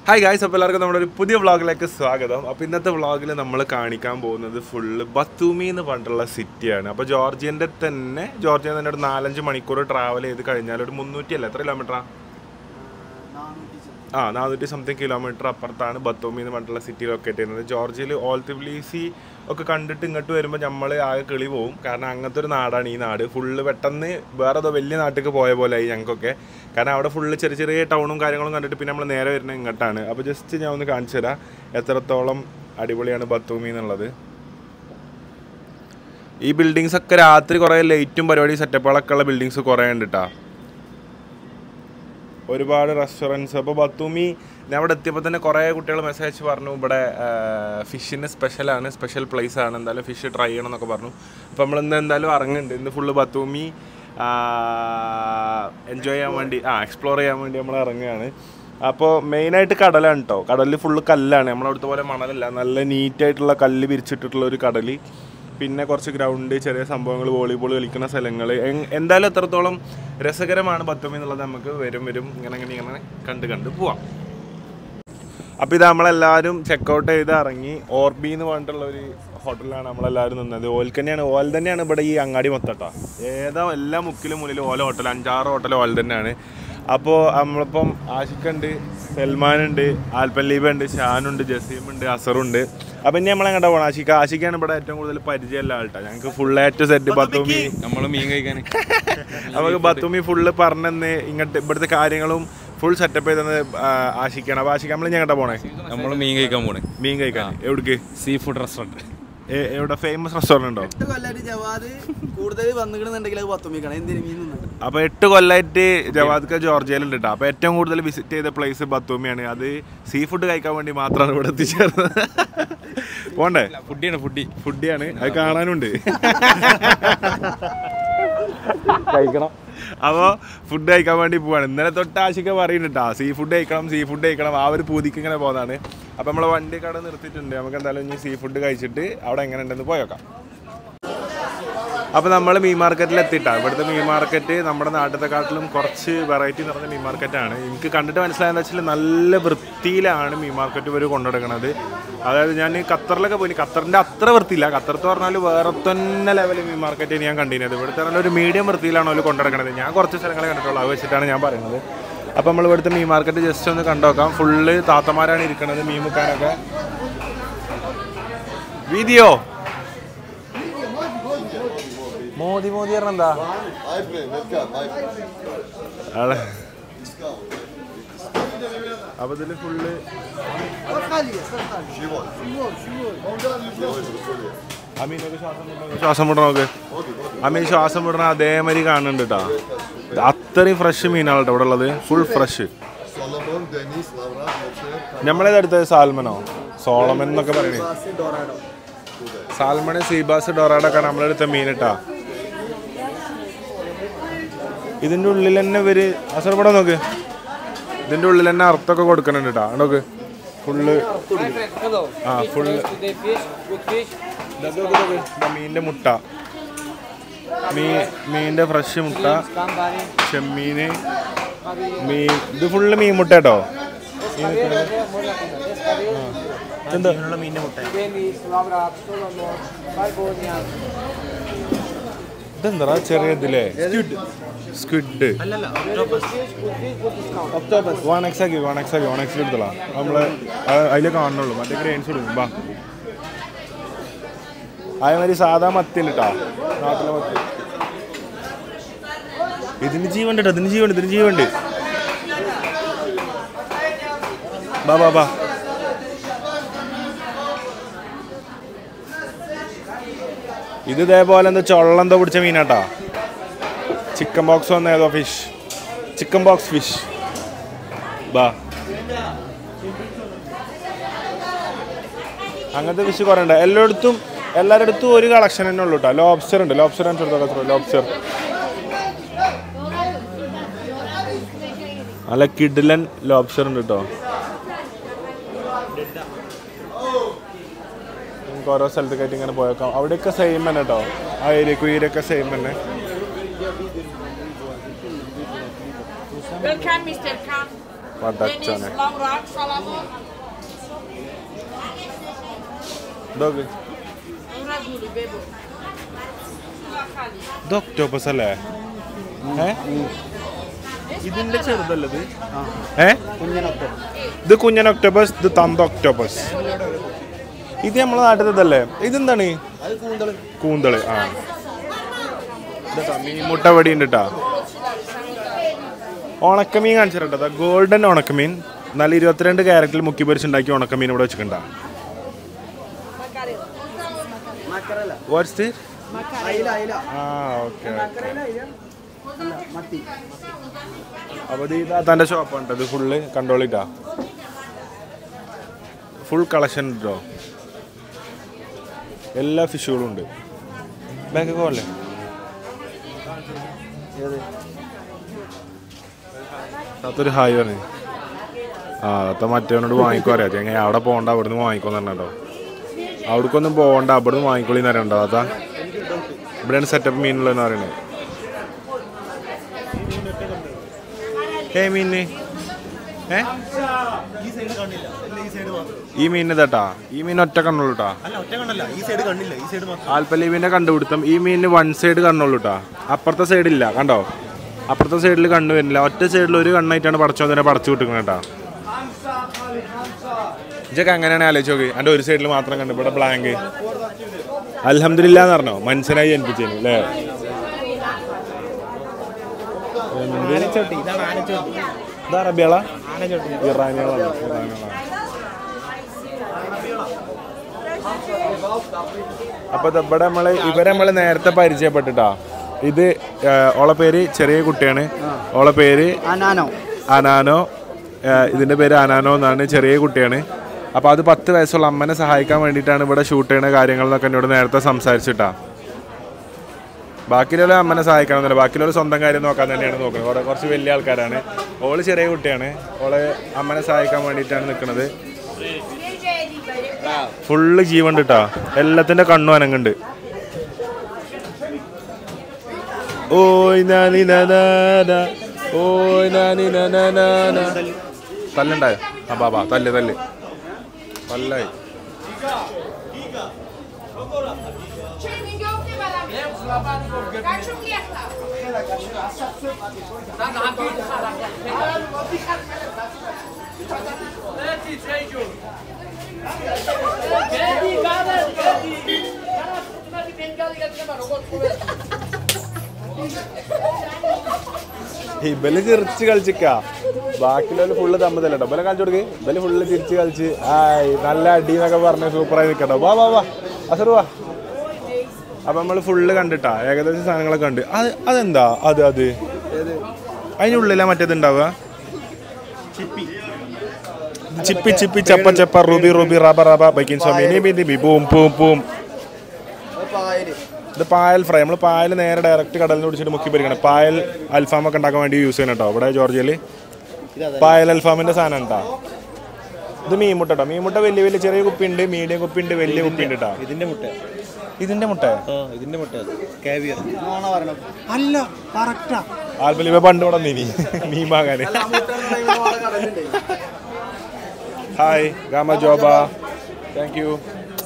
Hi guys, അപ്പോൾ എല്ലാവർക്കും നമ്മുടെ ഒരു പുതിയ വ്ളോഗിലേക്ക് സ്വാഗതം. അപ്പോൾ ഇന്നത്തെ വ്ളോഗിൽ നമ്മൾ കാണിക്കാൻ പോകുന്നത് ഫുള്ള് ബത്തൂമി എന്ന് പറഞ്ഞിട്ടുള്ള സിറ്റിയാണ്. അപ്പോൾ ജോർജിയയിൽ തന്നെ ഒരു 4-5 മണിക്കൂർ ട്രാവൽ ചെയ്ത് കഴിഞ്ഞാൽ ഒരു 300 എത്ര കിലോമീറ്ററാണ്? 400 സംതിങ് കിലോമീറ്റർ അപ്പുറത്താണ് ബത്തൂമി എന്ന് പറഞ്ഞിട്ടുള്ള സിറ്റി ലൊക്കേറ്റ് ചെയ്യുന്നത്. ജോർജിയയിൽ ഓൾ ത്രിബിലിസി ഒക്കെ കണ്ടിട്ട് ഇങ്ങോട്ട് വരുമ്പോൾ നമ്മൾ ആകെ കിളി പോവും. കാരണം അങ്ങനത്തെ ഒരു നാടാണ് ഈ നാട്. ഫുള്ള് പെട്ടെന്ന് വേറെ ഏതോ വലിയ നാട്ടിലേക്ക് പോയ പോലെ ആയി ഞങ്ങൾക്കൊക്കെ. കാരണം അവിടെ ഫുള്ള് ചെറിയ ചെറിയ ടൗണും കാര്യങ്ങളും കണ്ടിട്ട് പിന്നെ നമ്മൾ നേരെ വരുന്നത് ഇങ്ങോട്ടാണ്. അപ്പോൾ ജസ്റ്റ് ഞാൻ ഒന്ന് കാണിച്ചു തരാം എത്രത്തോളം അടിപൊളിയാണ് ബത്തൂമി എന്നുള്ളത്. ഈ ബിൽഡിങ്സ് ഒക്കെ രാത്രി കുറേ ലൈറ്റും പരിപാടി സെറ്റപ്പുകളൊക്കെ ഉള്ള ബിൽഡിങ്സ് കുറേ ഉണ്ട് കേട്ടോ. ഒരുപാട് റെസ്റ്റോറൻറ്റ്സ്. അപ്പോൾ ബത്തൂമി ഞാൻ അവിടെ എത്തിയപ്പോൾ തന്നെ കുറേ കുട്ടികൾ മെസ്സേജ് പറഞ്ഞു ഇവിടെ ഫിഷിന് സ്പെഷ്യൽ പ്ലേസ് ആണ്, എന്തായാലും ഫിഷ് ട്രൈ ചെയ്യണം എന്നൊക്കെ പറഞ്ഞു. അപ്പോൾ നമ്മൾ ഇന്ന് എന്തായാലും ഇറങ്ങുന്നുണ്ട്. ഇന്ന് ഫുള്ള് ബത്തൂമി എൻജോയ് ചെയ്യാൻ വേണ്ടി എക്സ്പ്ലോർ ചെയ്യാൻ വേണ്ടി നമ്മൾ ഇറങ്ങുകയാണ്. അപ്പോൾ മെയിനായിട്ട് കടലാണ് കേട്ടോ. കടലിൽ ഫുള്ള് കല്ലാണ്, നമ്മളവിടുത്തെ പോലെ മണലല്ല, നല്ല നീറ്റായിട്ടുള്ള കല്ല് പിരിച്ചിട്ടിട്ടുള്ള ഒരു കടൽ. പിന്നെ കുറച്ച് ഗ്രൗണ്ട്, ചെറിയ സംഭവങ്ങൾ, വോളിബോൾ കളിക്കുന്ന സ്ഥലങ്ങൾ. എന്തായാലും എത്രത്തോളം രസകരമാണ് ബത്തൂമി എന്നുള്ളത് നമുക്ക് വരും ഇങ്ങനെ കണ്ട് പോവാം. അപ്പോൾ ഇത് നമ്മളെല്ലാവരും ചെക്കൗട്ട് ചെയ്ത് ഇറങ്ങി. ഓർബി എന്ന് പറഞ്ഞിട്ടുള്ള ഒരു ഹോട്ടലിലാണ് നമ്മളെല്ലാവരും നിന്നത്. ഓൽ തന്നെയാണ് ഇവിടെ ഈ അങ്ങാടി മൊത്തട്ടാ. എല്ലാ മുക്കിലും മുന്നിലും ഓല ഹോട്ടൽ, 5-6 ഹോട്ടൽ ഓൽ തന്നെയാണ്. അപ്പോൾ നമ്മളിപ്പം ആഷിഖുണ്ട്, സൽമാനുണ്ട്, ആൽപ്പല്ലീബുണ്ട്, ഷാനുണ്ട്, ജസീമുണ്ട്, അസറുണ്ട്. അപ്പം ഇനി നമ്മളെങ്ങോട്ടാ പോകണം? ആഷിഖാണ് ഇവിടെ ഏറ്റവും കൂടുതൽ പരിചയമുള്ള ആൾട്ടാ. ഞങ്ങൾക്ക് ഫുൾ ഏറ്റവും സെറ്റ് ബത്തൂമി, നമ്മൾ മീൻ കഴിക്കാൻ നമുക്ക് ബത്തൂമി ഫുള്ള് പറഞ്ഞെന്ന് ഇങ്ങോട്ട് ഇവിടുത്തെ കാര്യങ്ങളും ഫുൾ സെറ്റപ്പ് ചെയ്തത് ആഷിഖാണ്. അപ്പോൾ ആഷിഖ് നമ്മൾ ഞങ്ങട്ടാ പോണേ? നമ്മൾ മീൻ കഴിക്കാൻ എവിടേക്ക്? Sea food restaurant. എവിടെ ഫേമസ് റെസ്റ്റോറൻറ്റ് ഉണ്ടോ? അപ്പോൾ 8 കൊല്ലമായിട്ട് ജവാദ് ജോർജിയയിലുണ്ട് കേട്ടോ. അപ്പോൾ ഏറ്റവും കൂടുതൽ വിസിറ്റ് ചെയ്ത പ്ലേസ് ബത്തൂമിയാണ്. അത് സീ ഫുഡ് കഴിക്കാൻ വേണ്ടി മാത്രമാണ് ഇവിടെ എത്തിച്ചേർന്നത്. പോണ്ടേ? ഫുഡിയാണ്, അത് കാണാനുണ്ട്, കഴിക്കണം. അപ്പോൾ ഫുഡ് കഴിക്കാൻ വേണ്ടി പോവാണ്. ഇന്നലെ തൊട്ട് ആശിക്ക പറയുന്നുണ്ട് സീ ഫുഡ് കഴിക്കണം. ആ ഒരു പൂതിക്ക് ഇങ്ങനെ പോകുന്നതാണ്. അപ്പോൾ നമ്മൾ വണ്ടി കട നിർത്തിയിട്ടുണ്ട്. നമുക്ക് എന്തായാലും ഇനി സീ ഫുഡ് കഴിച്ചിട്ട് അവിടെ എങ്ങനെ ഉണ്ടെന്ന് പോയേക്കാം. അപ്പോൾ നമ്മൾ മീൻ മാർക്കറ്റിൽ എത്തിയിട്ടാണ്. ഇവിടുത്തെ മീൻ മാർക്കറ്റ് നമ്മുടെ നാട്ടിലെക്കാട്ടിലും കുറച്ച് വെറൈറ്റി നിറഞ്ഞ മീൻ മാർക്കറ്റാണ്. എനിക്ക് കണ്ടിട്ട് മനസ്സിലായെന്ന് വെച്ചാൽ നല്ല വൃത്തിയിലാണ് മീൻ മാർക്കറ്റ് ഇവർ കൊണ്ടുനടക്കുന്നത്. അതായത് ഞാൻ ഖത്തറിലൊക്കെ പോയി, ഖത്തറിൻ്റെ അത്ര വൃത്തിയില്ല. ഖത്തറത്ത് പറഞ്ഞാൽ വേറെ തന്നെ ലെവൽ മീൻ മാർക്കറ്റ് ഞാൻ കണ്ടിരുന്നത്. ഇവിടുത്തെ പറഞ്ഞാൽ ഒരു മീഡിയം വൃത്തിയിലാണ് അവർ കൊണ്ടുനടക്കുന്നത്. ഞാൻ കുറച്ച് സ്ഥലങ്ങളെ കണ്ടിട്ടുള്ളൂ, അത് വെച്ചിട്ടാണ് ഞാൻ പറയുന്നത്. അപ്പോൾ നമ്മൾ ഇവിടുത്തെ മീൻ മാർക്കറ്റ് ജസ്റ്റ് ഒന്ന് കണ്ടുനോക്കാം. ഫുള്ള് താത്തമാരാണ് ഇരിക്കുന്നത് മീൻ മുക്കാനൊക്കെ. വീതിയോ മോദി പറഞ്ഞെന്താ? അപ്പൊ ഇതില് ഫുള്ള് ശ്വാസം വിടണ നോക്ക്. അമീൻ ശ്വാസം വിടണ അതേമാതിരി കാണുന്നുണ്ട് കേട്ടോ. അത്രയും ഫ്രഷ് മീനാണ് ഇവിടെ ഉള്ളത്, ഫുൾ ഫ്രഷ്. നമ്മളേതെടുത്തത് സാൽമനോ സോളമൻ എന്നൊക്കെ പറയണേ. സാൽമണ്, സീബാസ്, ഡൊറാഡൊക്കെ നമ്മളെടുത്ത മീൻ കേട്ടാ. ഇതിൻ്റെ ഉള്ളിൽ തന്നെ ഇവര് അസർപടം നോക്ക്, ഇതിൻ്റെ ഉള്ളിൽ തന്നെ അർത്ഥമൊക്കെ കൊടുക്കുന്നുണ്ട് കേട്ടോ. നോക്ക് ഫുള്ള് ഫുള്ള് മീനിൻ്റെ മുട്ട, മീനിൻ്റെ ഫ്രഷ് മുട്ട, ചെമ്മീന്, ഇത് ഫുള്ള് മീൻ മുട്ട കേട്ടോ. എന്താ മീനിൻ്റെ മുട്ട? ഇതെന്താ ചെറിയ ഇതില്ലേ? സ്ക്വിഡ്. 1x എടുത്തലാ നമ്മള് അതിൽ കാണുന്നുള്ളൂ. മറ്റേ ഗ്രെയിൻസ് കൊടുക്കും. ബാ അതേമാതിരി സാധാ മത്തി ഉണ്ട് കേട്ടോ, നാട്ടിലെ മത്തി. ഇതിന് ജീവണ്ട് കേട്ടോ, ഇതിന് ജീവണ്ട്. ബാ ഇത് ഇതേപോലെ എന്താ ചൊള്ളെന്തോ പിടിച്ച മീനാട്ടാ. ചിക്കൻ ബോക്സ് വന്ന ഏതോ ഫിഷ്, ചിക്കൻ ബോക്സ് ഫിഷ്. ബാ അങ്ങനത്തെ ഫിഷ് കുറേ ഉണ്ട്. എല്ലാവരുടെ അടുത്തും ഒരു കളക്ഷൻ തന്നെ ഉള്ളൂ കേട്ടോ. ലോബ്സ്റ്റർ ഉണ്ട്, ലോബ്സ്റ്റർ നല്ല കിഡിലൻ ലോബ്സ്റ്റർ ഉണ്ട് കേട്ടോ. നമുക്ക് ഓരോ സ്ഥലത്തേക്കായിട്ട് ഇങ്ങനെ പോയേക്കാം. അവിടെയൊക്കെ സെയിം തന്നെ കേട്ടോ, ആ ഏരിയയൊക്കെ സെയിം തന്നെ. Welcome, Mr. Khan. പടച്ചോനെ ഇതൊക്കെ ഇത് ഒക്ടോപ്പസ് അല്ലേ? ഇതിന്റെ ചെറുതല്ലത്? ഇത് കുഞ്ഞൻ ഒക്ടോപ്പസ്, ഇത് തന്ത ഒക്ടോപ്പസ്. ഇത് നമ്മളെ നാട്ടിലതല്ലേ? ഇതെന്താണ്? കൂന്തള്. ആ മീൻ മുട്ട വടി ഉണ്ട് കേട്ടാ. ഉണക്കമീൻ കാണിച്ചിട്ടുണ്ടോ? ഗോൾഡൻ ഉണക്കമീൻ, നല്ല 22 ക്യാരറ്റിൽ മുക്കി പൊരിച്ചുണ്ടാക്കി ഉണക്കമീൻ ഇവിടെ വെച്ചിട്ടുണ്ടാ. അപ്പൊ ഇത് തന്റെ ഷോപ്പാണ്. ഇത് ഫുള്ള് കണ്ടോളിട്ടാ, ഫുൾ കളക്ഷൻ ഉണ്ടോ, എല്ലാ ഫിഷുകളും ഉണ്ട്. ബാക്കൊക്കെ പോലെ അതൊരു ഹായ് പറഞ്ഞു. ആ അത്ത മറ്റവനോട് വാങ്ങിക്കോ അറിയാം. എങ്ങനെ അവിടെ പോകണ്ട, അവിടുന്ന് വാങ്ങിക്കോന്ന് പറഞ്ഞോ. അവിടേക്കൊന്നും പോകണ്ട, അവിടുന്ന് വാങ്ങിക്കോളിന്ന് അറിയണ്ടോ. അതാ ഇവിടെയാണ് സെറ്റപ്പ് മീനുള്ളതെന്ന് പറയണേ. മീന് ഈ മീനിന് തട്ടാ, ഈ മീൻ ഒറ്റ കണ്ണുള്ളൂ കേട്ടാ. ആൽപ്പലീവിന്റെ കണ്ടുപിടുത്തം. ഈ മീനിന് 1 സൈഡ് കണ്ണുള്ളൂ കേട്ടാ, അപ്പുറത്തെ സൈഡില്ല. കണ്ടോ, അപ്പുറത്തെ സൈഡിൽ കണ്ണ് വരില്ല. ഒറ്റ സൈഡിൽ ഒരു കണ്ണായിട്ടാണ് പടച്ചോനെ പടച്ചു വിട്ടിരിക്കുന്നത് കേട്ടാ. ഇതൊക്കെ അങ്ങനെയാണ് ആലോചിച്ച് നോക്കി. എൻ്റെ ഒരു സൈഡിൽ മാത്രം കണ്ടു, ഇവിടെ ബ്ലാങ്ക്. അൽഹംദുലില്ലാ എന്ന് പറഞ്ഞോ, മനസ്സിനായി ജനിപ്പിച്ചേനു അല്ലേ? ഇതാ അറബികളാ, ഇറാനികളാണ്. അപ്പൊ ഇവിടെ ഇവരെ നമ്മള് നേരത്തെ പരിചയപ്പെട്ടിട്ടാ. ഇത് ഓളെ പേര് ചെറിയ കുട്ടിയാണ്, ഓളെ പേര് അനാനോ. ഇതിന്റെ പേര് അനാനോ എന്നാണ്, ചെറിയ കുട്ടിയാണ്. അപ്പോൾ അത് 10 വയസ്സുള്ള അമ്മനെ സഹായിക്കാൻ വേണ്ടിയിട്ടാണ് ഇവിടെ ഷൂട്ട് ചെയ്യുന്ന കാര്യങ്ങളെന്നൊക്കെ എന്നോട് നേരത്തെ സംസാരിച്ചിട്ടാ. ബാക്കിയുള്ള അമ്മനെ സഹായിക്കണമെന്നില്ല, ബാക്കിയുള്ള സ്വന്തം കാര്യം നോക്കാൻ തന്നെയാണ് നോക്കുന്നത്. കുറച്ച് വലിയ ആൾക്കാരാണ്. ഓള് ചെറിയ കുട്ടിയാണ്, ഓളെ അമ്മനെ സഹായിക്കാൻ വേണ്ടിയിട്ടാണ് നിൽക്കുന്നത്. ഫുള്ള് ജീവണ്ട് കേട്ടാ, എല്ലാത്തിൻ്റെ കണ്ണും അനങ്ങുണ്ട്. ഓയ് നാനി നാന, ഓയ് നാനി നാന. തല്ലുണ്ടായോ? ആ ബാബാ തല്ല് തല്ല് തല്ലായി. ഇബല് ചിരിച്ച് കളിച്ചിക്കാ, ബാക്കിയുള്ള ഫുള്ള് തമ്മതല്ല കേട്ടോ. ഇബലെ കാണിച്ചു കൊടുക്ക്, ഇബല് ഫുള്ള് ചിരിച്ച് കളിച്ച് ആയി നല്ല അടി എന്നൊക്കെ പറഞ്ഞ് സൂപ്പറായി നിൽക്കട്ടോ. വാ വാ വാ അസറു വാ. അപ്പം നമ്മൾ ഫുള്ള് കണ്ടിട്ടാ, ഏകദേശം സാധനങ്ങളൊക്കെ കണ്ട്. അതെന്താ അത് അതിനുള്ളിലാ മറ്റേത് ഉണ്ടാവുക? ചിപ്പി ചിപ്പി ചപ്പ ചപ്പ റുബി റുബി റബ റബ ബൈക്കിൻ സ്വാമി പൂം പൂം പൂം. ഇത് പായൽ ഫ്രൈ. നമ്മൾ പായൽ നേരെ ഡയറക്റ്റ് കടലിൽ നിന്ന് പിടിച്ചിട്ട് മുക്കി പൊരിക്കണം. പായൽ അൽഫാമൊക്കെ ഉണ്ടാക്കാൻ വേണ്ടി യൂസ് ചെയ്യണം കേട്ടോ. ഇവിടെ ജോർജിയയിൽ പായൽ അൽഫാമിൻ്റെ സാധനം കേട്ടോ. ഇത് മീൻമുട്ട കേട്ടോ. മീൻമുട്ട വലിയ വലിയ ചെറിയ കുപ്പിയുണ്ട്, മീഡിയം കുപ്പിയുണ്ട്, വലിയ കുപ്പിയുണ്ട് കേട്ടോ. ഇതിന്റെ മുട്ട അല്ല കറക്റ്റാ. ആൽപ്പലീവ പണ്ട് ഇവിടെ നീ മീൻ വാങ്ങാൻ. ഹായ് ഗാമ ജോബ, താങ്ക് യു.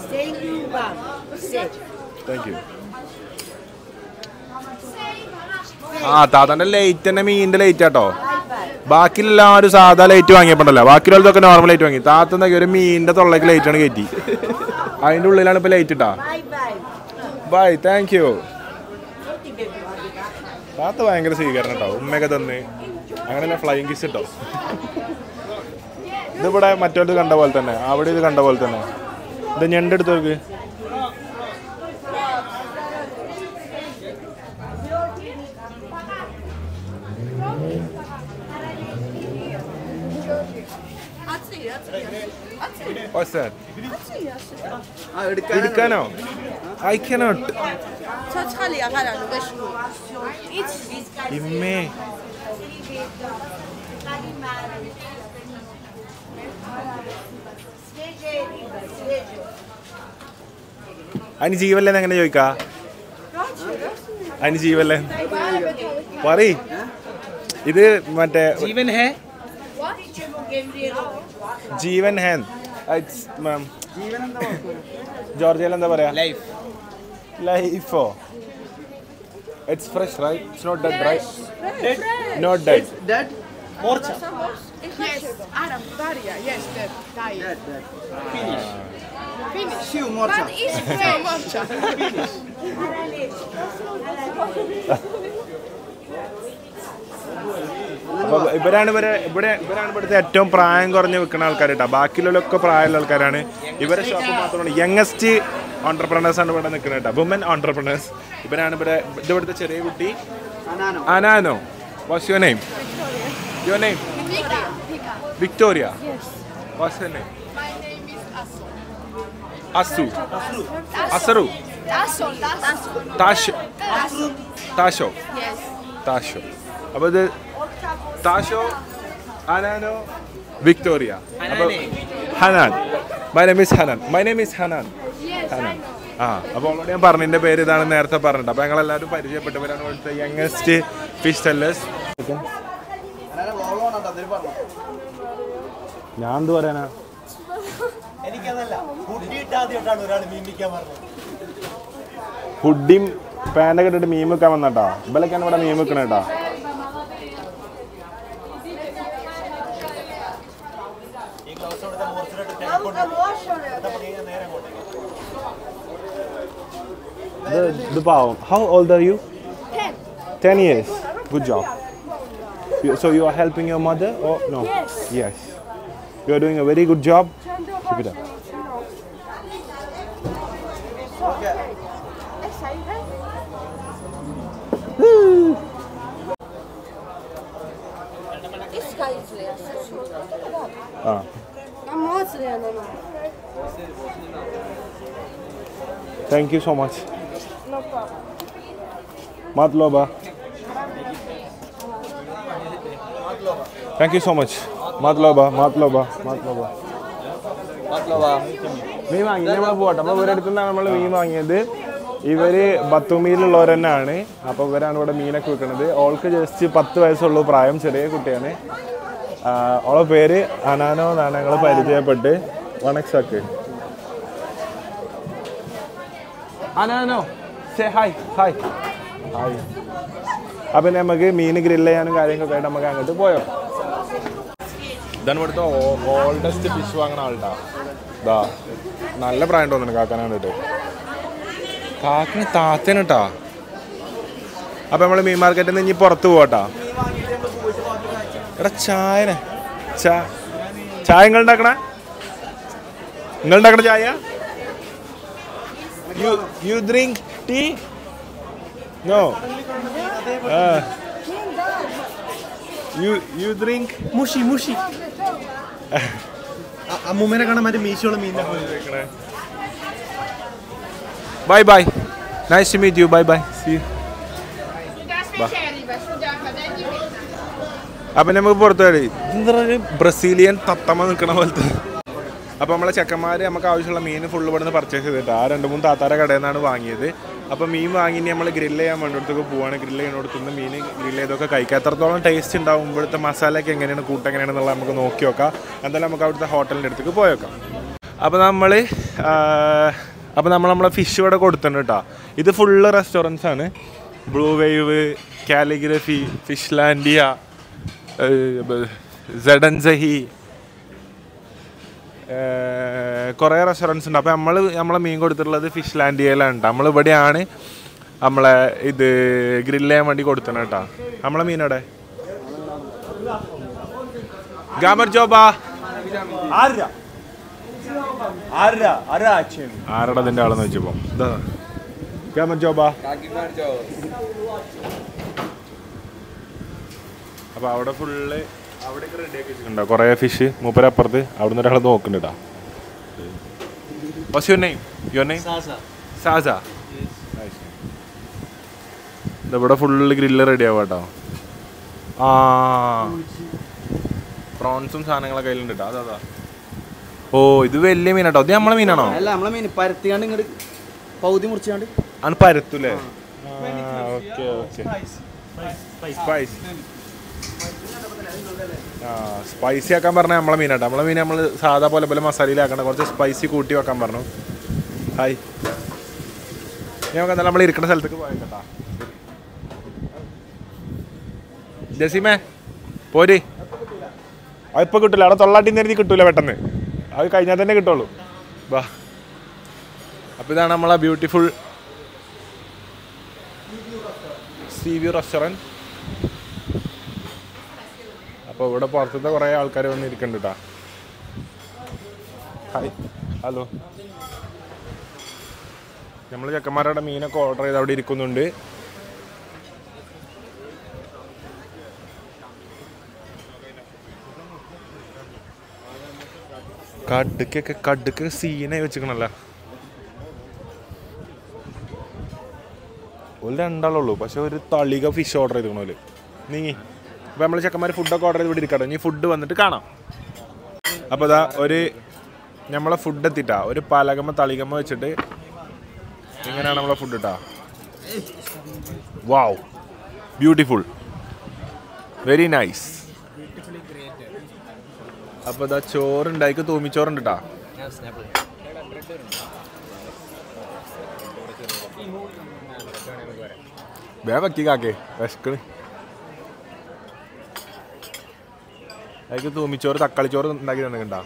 ആ താത്തന്റെ ലൈറ്റ് തന്നെ മീനിന്റെ ലൈറ്റ് ആട്ടോ. ബാക്കിയെല്ലാവരും സാധാ ലൈറ്റ് വാങ്ങിയപ്പോണ്ടല്ലോ, ബാക്കിയുള്ളതൊക്കെ നോർമൽ ലൈറ്റ് വാങ്ങി. താത്ത എന്താക്കി ഒരു മീനിന്റെ തൊള്ളക്ക് ലൈറ്റാണ് കയറ്റി, അതിന്റെ ഉള്ളിലാണ് ഇപ്പൊ ലൈറ്റ് ഇട്ടാ. Bye, thank you. താത്ത ഭയങ്കര സ്വീകരണം കേട്ടോ, ഉമ്മയൊക്കെ തന്ന് അങ്ങനെയല്ല ഫ്ലൈങ് കിസ് കേട്ടോ. ഇതിവിടെ മറ്റൊരു കണ്ട പോലെ തന്നെ, അവിടെ ഇത് കണ്ട പോലെ തന്നെ. ഇത് ഞണ്ടെടുത്തോർക്ക് എടുക്കാനോ? I cannot. ഇമ്മേ അതിന് ജീവല്ലേ എങ്ങനെ ചോദിക്കാ? അതിന് ജീവല്ലേ പറ. ഇത് മറ്റേ ജീവൻ ഹാൻ ജോർജിയയിൽ എന്താ പറയാ ലൈഫോ It's fresh, right? It's not dead, right? Dead? Not dead. It's dead? Morcha. Yes, Arab, Daria, yes, that, Dead, died. dead. Finish. Finish. Siu morcha. But it's fresh. Morcha. Finish. അപ്പോൾ ഇവരാണ് ഇവിടുത്തെ ഏറ്റവും പ്രായം കുറഞ്ഞ് വിൽക്കുന്ന ആൾക്കാർ കേട്ടോ. ബാക്കിയുള്ളവരൊക്കെ പ്രായമുള്ള ആൾക്കാരാണ്. ഇവരെ ഷോപ്പ് മാത്രമാണ് യങ്ങസ്റ്റ് ഓൺടർപ്രണേഴ്സാണ് ഇവിടെ നിൽക്കുന്നത് കേട്ടോ. Woman entrepreneurs. ഇവരാണ് ഇവിടുത്തെ ചെറിയ കുട്ടി Anano. What's your name? Your name? Victoria. What's your name? My name is Asu. Asu. അസറു. Tasso. താഷോ. Yes. താഷോ. അപ്പോൾ ഇത് താഷോ, അനാനോ, വിക്ടോറിയ. അപ്പോൾ Hanan. My name is Hanan. My name is Hanan. Hanan. ആ അപ്പോൾ already ഞാൻ പറഞ്ഞു എൻ്റെ പേര് ഇതാണെന്ന് നേരത്തെ പറഞ്ഞിട്ട്. അപ്പോൾ ഞങ്ങളെല്ലാവരും പരിചയപ്പെട്ടവരാണ് ഇവിടുത്തെ യങ്ങസ്റ്റ് ഫിഷ് സെല്ലേഴ്സ്. ഞാൻ എന്ത് പറയാനാ? ഹുഡിയും പാൻ്റൊക്കെ ഇട്ടിട്ട് മീൻ വെക്കാൻ വന്നട്ടാ. ഇവലൊക്കെയാണ് ഇവിടെ മീൻ വെക്കണ കേട്ടാ. The പാവം. How old are you? 10 years. Good job. So you are helping your mother or no? Yes. You are doing a very good job. Keep it up. Thank you so much. No problem. Matloba. Thank you so much. Matloba. മീൻ വാങ്ങി നമ്മൾ പോട്ടെ. നമ്മൾ ഇവരുടെ അടുത്ത് നിന്നാണ് നമ്മൾ മീൻ വാങ്ങിയത്. ഇവര് ബത്തുമീലുള്ളവർ തന്നെയാണ്. അപ്പോൾ ഇവരാണ് ഇവിടെ മീനൊക്കെ വെക്കുന്നത്. ഓൾക്ക് ജസ്റ്റ് 10 വയസ്സുള്ളൂ പ്രായം. ചെറിയ കുട്ടിയാണ്. ഓളെ പേര് അനാനോ എന്നാണ്. ഞങ്ങൾ പരിചയപ്പെട്ട് വണക്സാക്ക്. Anano say hi. Hi hi. അപ്പം നമുക്ക് മീൻ ഗ്രില്ല് ചെയ്യാനും കാര്യങ്ങളൊക്കെ ആയിട്ട് നമുക്ക് അങ്ങോട്ട് പോയോ. ഇതാണ് ഇവിടുത്തെ ഓൾഡസ്റ്റ് ഫിഷ് വാങ്ങുന്ന ആളുണ്ടാ. ഇതാ നല്ല പ്രായം തോന്നുന്നു കാക്കാനെ കണ്ടിട്ട്. കാക്കിന് താത്തന് കേട്ടാ. അപ്പം നമ്മൾ മീൻ മാർക്കറ്റിൽ നിന്ന് ഇനി പുറത്ത് പോകട്ടാ. എടാ ചായ നിങ്ങൾ ഉണ്ടാക്കണ ചായ? You drink tea? No. You drink Mushi. അമ്മൂമ്മേനെ കാണാൻ മറ്റേ മീശോളം മീൻ. Bye. Nice to meet you. Bye. See you. അപ്പം നമുക്ക് പുറത്ത് കളി. എന്താ ബ്രസീലിയൻ തത്തമ്മ നിൽക്കണ പോലത്തെ. അപ്പോൾ നമ്മളെ ചെക്കന്മാർ നമുക്ക് ആവശ്യമുള്ള മീൻ ഫുള്ള് ഇവിടുന്ന് പർച്ചേസ് ചെയ്തിട്ട് ആ 2-3 താത്താരെ കടയിൽ നിന്നാണ് വാങ്ങിയത്. അപ്പോൾ മീൻ വാങ്ങി നമ്മൾ ഗ്രില്ല് ചെയ്യാൻ വേണ്ടിയിടത്തൊക്കെ പോവാണ്. ഗ്രില്ല് ചെയ്യുന്നിടത്തുനിന്ന് മീൻ ഗ്രില്ല് ചെയ്തൊക്കെ കഴിക്കുക. എത്രത്തോളം ടേസ്റ്റ് ഉണ്ടാവും, ഇവിടുത്തെ മസാലയൊക്കെ എങ്ങനെയാണ്, കൂട്ടെങ്ങനെയാണെന്നുള്ളത് നമുക്ക് നോക്കി നോക്കാം. എന്തായാലും നമുക്ക് അവിടുത്തെ ഹോട്ടലിൻ്റെ അടുത്തേക്ക് പോയേക്കാം. അപ്പോൾ നമ്മളെ ഫിഷ് ഇവിടെ കൊടുത്തിട്ടുണ്ട് കേട്ടോ. ഇത് ഫുള്ള് റെസ്റ്റോറൻറ്റ്സ് ആണ്. ബ്ലൂ വേവ്, കാലിഗ്രഫി, ഫിഷ്ലാൻഡിയ, സെഡൻസഹി, കുറേ റെസ്റ്റോറൻറ്റ്സ് ഉണ്ട്. അപ്പോൾ നമ്മളെ മീൻ കൊടുത്തിട്ടുള്ളത് ഫിഷ്ലാൻഡിയയിലാണ് കേട്ടോ. നമ്മളിവിടെയാണ് നമ്മളെ ഇത് ഗ്രില്ല് ചെയ്യാൻ വേണ്ടി കൊടുത്തത് കേട്ടോ. നമ്മളെ മീനോടെ ഗാമർ ജോബാ ആരുടെ അതിൻ്റെ ആളെന്ന് വെച്ചപ്പോൾ ഗാമർ ജോബാ. അപ്പോൾ അവിടെ ഫുള്ള് അവിടെയൊക്കെ റെഡിയാക്കി വെച്ചിട്ടുണ്ടോ കുറേ ഫിഷ്. മൂപ്പരപ്പുറത്ത് അവിടെ നിന്ന് ഒരാൾ നോക്കുന്നുണ്ടാ. What's your name? Your name? Saza. ഇവിടെ ഫുള്ള് ഗ്രില്ല് റെഡി ആവും കേട്ടോ. പ്രോൺസും സാധനങ്ങളൊക്കെ കയ്യിലുണ്ട് കേട്ടോ. അതാ ഓ ഇത് വലിയ മീനാട്ടോ. അത് നമ്മളെ മീനാണോ? അല്ല നമ്മളെ മീൻ പരത്തിയാണ്ട് ഇങ്ങോട്ട് പൗതി മുറിച്ചാണ്ട് ആണ് പരത്തൂലേ? Okay spice. സ്പൈസി ആക്കാൻ പറഞ്ഞാൽ നമ്മളെ മീനാട്ടോ. നമ്മളെ മീൻ നമ്മൾ സാധാ പോലെ മസാലയിലാക്കണം. കുറച്ച് സ്പൈസി കൂട്ടി വെക്കാൻ പറഞ്ഞു. ഹായ്, നമുക്ക് എന്തായാലും നമ്മൾ ഇരിക്കുന്ന സ്ഥലത്തേക്ക് പോയേക്കട്ടാ. ജസീമേ പോര്. അതിപ്പോൾ കിട്ടില്ല, അവിടെ തൊള്ളാട്ടി നേരത്തി കിട്ടൂല പെട്ടെന്ന്. അത് കഴിഞ്ഞാൽ തന്നെ കിട്ടുള്ളൂ. വാ. അപ്പോൾ ഇതാണ് നമ്മളെ ബ്യൂട്ടിഫുൾ സീ വ്യൂ റെസ്റ്റോറൻറ്റ്. അപ്പോൾ ഇവിടെ പുറത്തത്തെ കുറേ ആൾക്കാർ വന്നിരിക്കുന്നുണ്ട് കേട്ടോ. Hi, hello. നമ്മൾ ചെക്കന്മാരുടെ മീനൊക്കെ ഓർഡർ ചെയ്ത് അവിടെ ഇരിക്കുന്നുണ്ട്. കടുക്കൊക്കെ സീനായി വെച്ചിക്കണല്ലോ. ഒരു രണ്ടാളുള്ളൂ, പക്ഷെ ഒരു തളിക ഫിഷ് ഓർഡർ ചെയ്തിക്കണോല്. നീങ്ങി. അപ്പോൾ നമ്മൾ ചെക്കന്മാർ ഫുഡൊക്കെ ഓർഡർ ചെയ്ത് ഇവിടെ ഇരിക്കട്ടെ. ഇനി ഫുഡ് വന്നിട്ട് കാണാം. അപ്പോൾ ഇതാ നമ്മളെ ഫുഡ് എത്തിട്ടാ. ഒരു പലകമ്മ തളികമ്മ വെച്ചിട്ട് ഇങ്ങനെയാണ് നമ്മളെ ഫുഡ് ഇട്ടാ. Wow, beautiful, very nice. അപ്പോൾ ഇതാ ചോറുണ്ടായിക്ക് തൂമിച്ചോറുണ്ട് കേട്ടാ. വേഗം വെക്കി കാക്കേ, വിശക്കണ്. അതിക്ക് തൂമിച്ചോറ് തക്കാളിച്ചോറ് ഉണ്ടാക്കി തന്നിട്ടുണ്ടാ.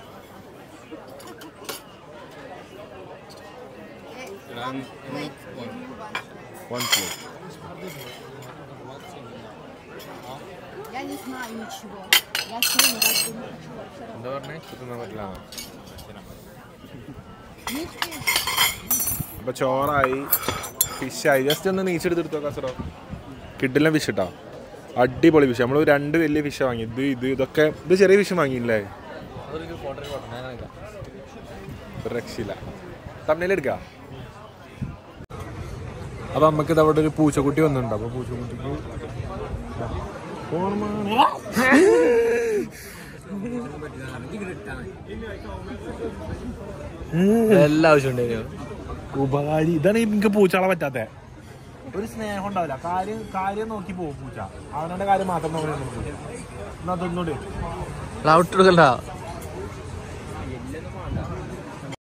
Я не знаю ничего. Я с ним даже не хочу. എന്താ പറഞ്ഞേ? തിന്നാൻ പറ്റില്ല. അപ്പൊ ചോറായി, ഫിഷായി. ജസ്റ്റ് ഒന്ന് നീച്ചെടുത്തെടുത്തോ കാസറോ. കിഡിലെ ഫിഷ് ഇട്ടാ, അടിപൊളി ഫിഷ്. നമ്മൾ 2 വലിയ ഫിഷ് വാങ്ങി. ഇതൊക്കെ ചെറിയ ഫിഷ് വാങ്ങിയില്ലേ? രക്ഷയില്ല. തമ്മിലെടുക്കാം. അപ്പൊ നമുക്ക് ഇത് അവിടെ ഒരു പൂച്ചക്കുട്ടി വന്നിട്ടുണ്ട്. അപ്പൊ പൂച്ചക്കുട്ടിക്ക് എല്ലാ ആവശ്യം ഉണ്ടായിരുന്നു. ഉപകാരി. ഇതാണ് എനിക്ക് പൂച്ചാളെ പറ്റാത്ത. ഒരു സ്നേഹം ഉണ്ടാവില്ല. കാര്യം നോക്കി പോകും പൂച്ച. അവനവന്റെ കാര്യം മാത്രം നോക്കി. എന്നാ തൊന്നൂടെ ഔട്ട് എടുക്കണ്ട.